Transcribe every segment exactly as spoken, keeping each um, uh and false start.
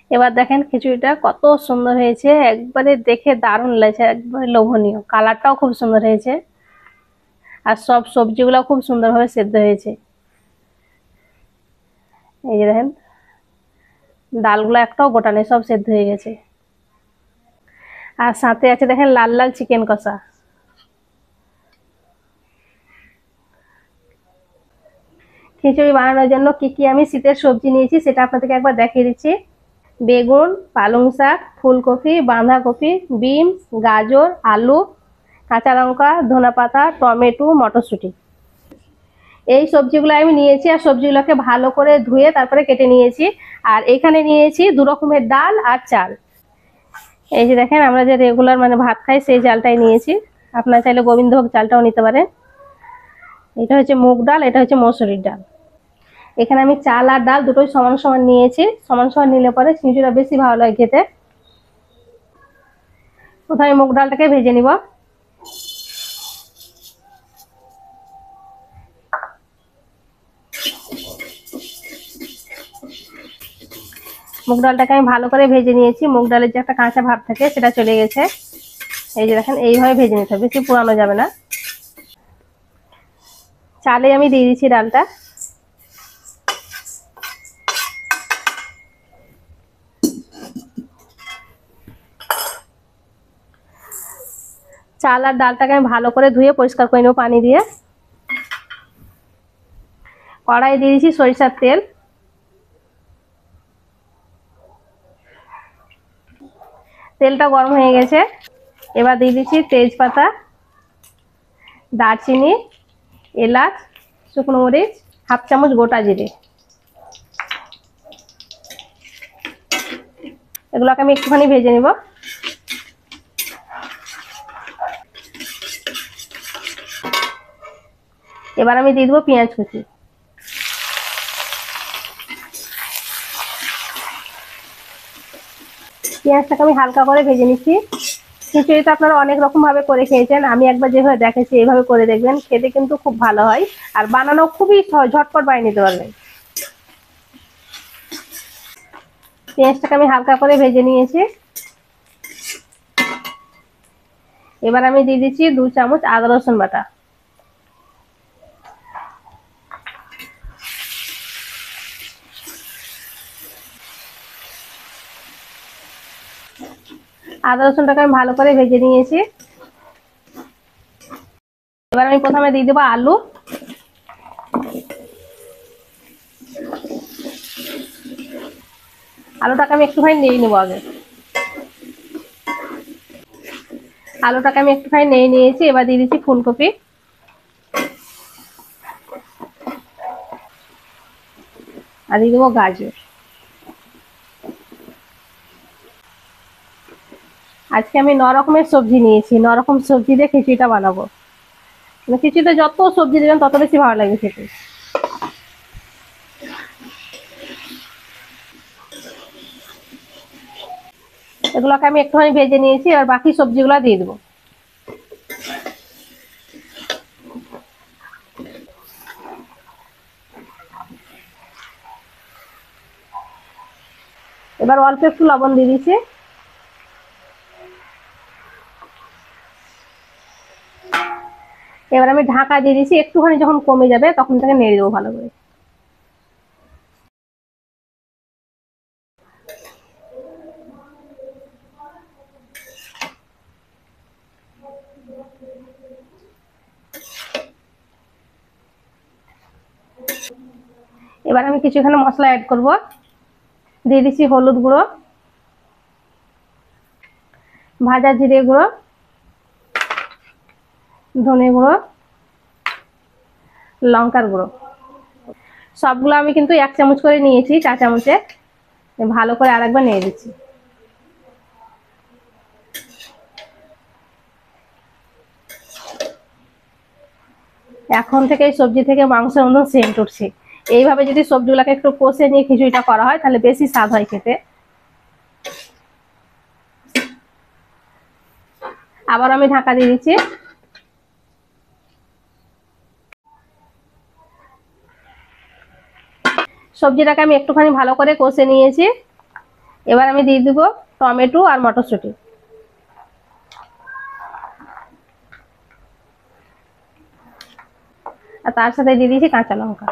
এবার দেখেন খিচুড়িটা কত সুন্দর হয়েছে, একবারে দেখে দারুণ লাগছে, একবারে লোভনীয়, কালারটাও খুব সুন্দর হয়েছে আর সব সবজিগুলো খুব সুন্দরভাবে সেদ্ধ হয়েছে। এই যে দেখেন ডালগুলো একটাও গোটা নেই, সব সেদ্ধ হয়ে গেছে। আর সাথে আছে দেখেন লাল লাল চিকেন কষা। খিচুড়ি বানানোর জন্য কি কি আমি শীতের সবজি নিয়েছি সেটা আপনাদেরকে একবার দেখিয়ে দিচ্ছি। বেগুন, পালং শাক, ফুলকপি, বাঁধাকপি, বিনস, গাজর, আলু, কাঁচা লঙ্কা, ধনেপাতা, টমেটো, মটরশুঁটি, এই সবজিগুলো আমি নিয়েছি। আর সবজিগুলোকে ভালো করে ধুয়ে তারপরে কেটে নিয়েছি। আর এখানে নিয়েছি দু রকমের ডাল আর চাল। এই যে দেখেন আমরা যে রেগুলার মানে ভাত খাই সেই চালটাই নিয়েছি, আপনারা চাইলে গোবিন্দভোগ চালটাও নিতে পারেন। এটা হচ্ছে মুগ ডাল, এটা হচ্ছে মসুরির ডাল। এখানে আমি চাল আর ডাল দুটোই সমান সমান নিয়েছি, সমান সমান নিলে পরে খিচুড়িটা বেশি ভালো লাগে খেতে। প্রথমে মুগ ডালটাকে ভেজে নিব। মুগ ডালটাকে আমি ভালো করে ভেজে নিয়েছি, মুগ ডালের যে একটা কাঁচা ভাব থাকে সেটা চলে গেছে। এই যে দেখেন এইভাবে ভেজে নিতে হবে, বেশি পুরানো যাবে না। চালে আমি দিয়ে দিচ্ছি ডালটা। চাল আর ডালটাকে আমি ভালো করে ধুয়ে পরিষ্কার করে নেব পানি দিয়ে। কড়াই দিয়ে দিচ্ছি সরিষার তেল। তেলটা গরম হয়ে গেছে, এবার দিয়ে দিচ্ছি তেজপাতা, দারচিনি, এলাচ, শুকনো মরিচ, হাফ চামচ গোটা জিরে। এগুলোকে আমি একটুখানি ভেজে নিব। এবার আমি দিয়ে দেবো পেঁয়াজ কুচি। পেঁয়াজটাকে আমি হালকা করে ভেজে নিচ্ছি। খিচুড়িটা আপনারা অনেক রকম ভাবে করে খেয়েছেন, আমি একবার যেভাবে দেখেছি এইভাবে করে দেখবেন, খেতে কিন্তু খুব ভালো হয় আর বানানো খুবই সহজ, ঝটপট বানিয়ে নিতে পারবেন। পেঁয়াজটাকে আমি হালকা করে ভেজে নিয়েছি। এবার আমি দিয়ে দিচ্ছি দু চামচ আদা রসুন বাটা। আদা রসুনটাকে আমি ভালো করে ভেজে নিয়েছি। এবার আমি প্রথমে দিয়ে দেবো আলু। আলুটাকে আমি একটুখানি নিয়ে নেবো আগে। আলুটাকে আমি একটুখানি নিয়ে নিয়েছি। এবার দিয়ে দিচ্ছি ফুলকপি, আর দিয়ে দেবো গাজর। আজকে আমি ন রকমের সবজি নিয়েছি, ন রকম সবজি দিয়ে খিচুড়িটা বানাবো। মানে খিচুড়িতে যত সবজি দেবেন তত বেশি ভালো লাগবে খেতে। এগুলোকে আমি একটুখানি ভেজে নিয়েছি, এবার বাকি সবজিগুলো দিয়ে দেবো। এবার অল্প একটু লবণ দিয়ে দিচ্ছি। এবার আমি ঢাকা দিয়ে দিচ্ছি, একটুখানি যখন কমে যাবে তখন তাকে নেড়ে দেবো ভালো করে। এবার আমি কিছু এখানে মশলা অ্যাড করব। দিয়ে দিচ্ছি হলুদ গুঁড়ো, ভাজা জিরে গুঁড়ো, ধনে গুঁড়ো, লঙ্কার গুঁড়ো। সবগুলো আমি কিন্তু এক চামচ করে নিয়েছি, চা চামচে। ভালো করে আরেকবার নিয়ে দিচ্ছি। এখন থেকে এই সবজি থেকে মাংসের মতন সেন্ট উঠছে। এইভাবে যদি সবজিগুলোকে একটু কষে নিয়ে খিচুড়িটা করা হয় তাহলে বেশি স্বাদ হয় খেতে। আবার আমি ঢাকা দিয়ে দিচ্ছি। সবজিটাকে আমি একটুখানি ভালো করে কষে নিয়েছি। এবার আমি দিয়ে দিব টমেটো আর মটরশুঁটি। আর তার সাথে দিয়ে দিয়েছি কাঁচা লঙ্কা।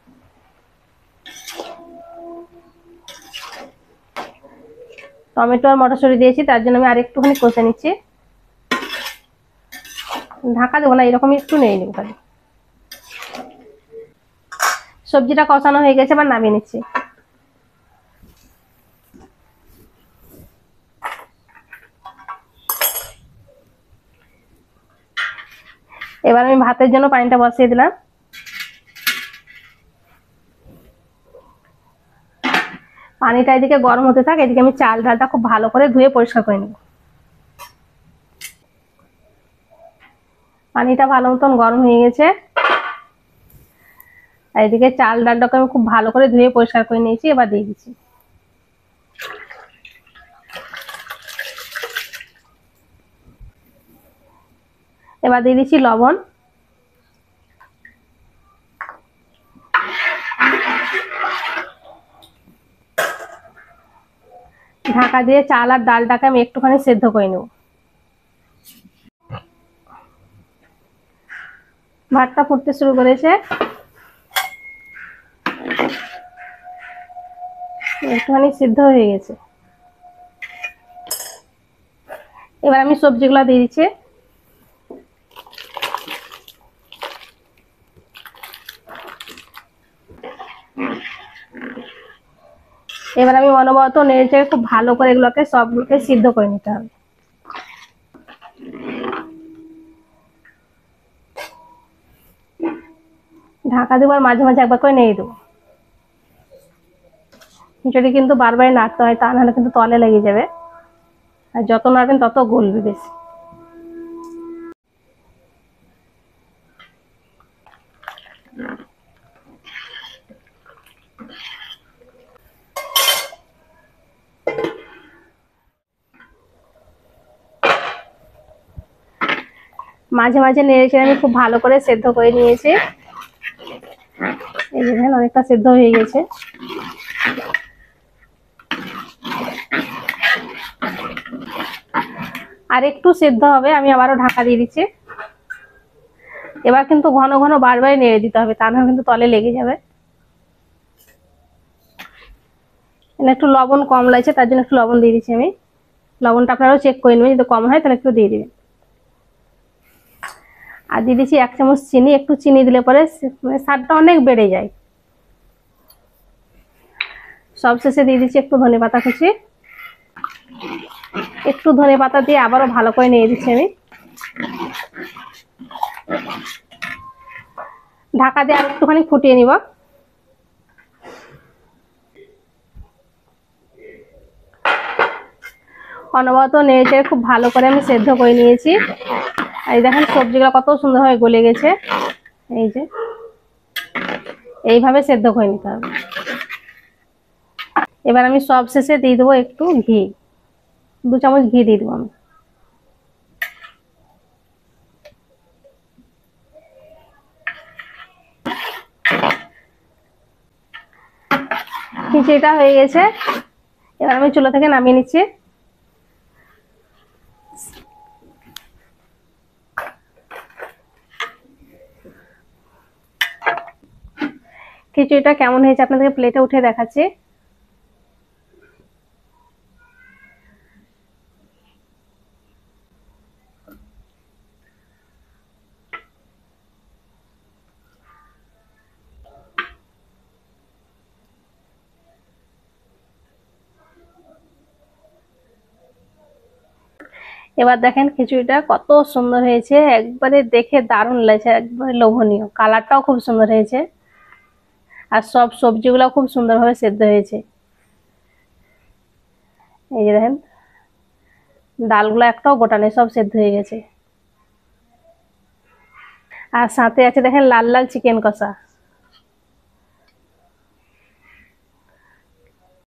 টমেটো আর মটরশুঁটি দিয়েছি, তার জন্য আমি আর একটুখানি কষে নিচ্ছি। ঢাকা দেবো না, এরকম একটু নিয়ে নেব খালি। সবজিটা কষানো হয়ে গেছে, এবার নামিয়ে নিচ্ছি। এবার আমি ভাতের জন্য পানিটা বসিয়ে দিলাম। পানিটা এদিকে গরম হতে থাকে, এদিকে আমি চাল ডালটা খুব ভালো করে ধুয়ে পরিষ্কার করে নেব। পানিটা ভালো মতন গরম হয়ে গেছে, আর এদিকে চাল ডালটাকে আমি খুব ভালো করে ধুয়ে পরিষ্কার করে নিয়েছি। এবার দিয়ে দিচ্ছি। এবার দিয়ে দিচ্ছি লবণ। ঢাকা দিয়ে চাল আর ডালটাকে আমি একটুখানি সেদ্ধ করে নেব। ভাতটা ফুটতে শুরু করেছে, একটুখানি সিদ্ধ হয়ে গেছে। এবার আমি সবজিগুলো দিয়ে দিচ্ছি। এবার আমি অনবরত নেড়ে চেড়ে খুব ভালো করে এগুলোকে সবগুলোকে সিদ্ধ করে নিতে হবে। ঢাকা দেবো আর মাঝে মাঝে একবার করে নেড়ে দেবো। খিচুড়ি কিন্তু বারবার নাড়তে হয়, তা নাহলে কিন্তু তলে লেগে যাবে, আর যত নাড়বেন তত গলবে বেশি। মাঝে মাঝে নেড়ে চেড়ে আমি খুব ভালো করে সেদ্ধ করে নিয়েছি। এই যে দেখেন অনেকটা সেদ্ধ হয়ে গেছে। আর একটু সেদ্ধ হবে, আমি আবারও ঢাকা দিয়ে দিচ্ছি। এবার কিন্তু ঘন ঘন বারবার নেড়ে দিতে হবে, তা নাহলে কিন্তু তলে লেগে যাবে। একটু লবণ কম লাগছে, তার জন্য একটু লবণ দিয়ে দিচ্ছি আমি। লবণটা আপনারাও চেক করে নেবেন, যদি কম হয় তাহলে একটু দিয়ে দিবেন। আর দিয়ে দিচ্ছি এক চামচ চিনি। একটু চিনি দিলে পরে স্বাদটা অনেক বেড়ে যায়। সবশেষে দিয়ে দিচ্ছি একটু ধনেপাতা কুচি। একটু ধনেপাতা দিয়ে আবারও ভালো করে নিয়ে দিচ্ছি আমি। ঢাকা দিয়ে আর একটুখানি ফুটিয়ে নিব। অনবরত নেড়ে চেড়ে খুব ভালো করে আমি সেদ্ধ করে নিয়েছি। আর দেখেন সবজিগুলো কত সুন্দরভাবে গলে গেছে। এই যে এইভাবে সেদ্ধ করে নিতে হবে। এবার আমি সব শেষে দিয়ে দেবো একটু ঘি। দু চামচ ঘি দিয়ে দেবো আমি। খিচুড়িটা হয়ে গেছে, এবার আমি চুলা থেকে নামিয়ে নিচ্ছি। খিচুড়িটা কেমন হয়েছে আপনাদেরকে প্লেটে উঠে দেখাচ্ছি। এবার দেখেন খিচুড়িটা কত সুন্দর হয়েছে, একবারে দেখে দারুণ লাগছে, একবারে লোভনীয়। কালারটাও খুব সুন্দর হয়েছে, আর সব সবজিগুলো খুব সুন্দরভাবে সেদ্ধ হয়েছে। এই যে দেখেন ডালগুলো একটাও গোটা নেই, সব সেদ্ধ হয়ে গেছে। আর সাথে আছে দেখেন লাল লাল চিকেন কষা।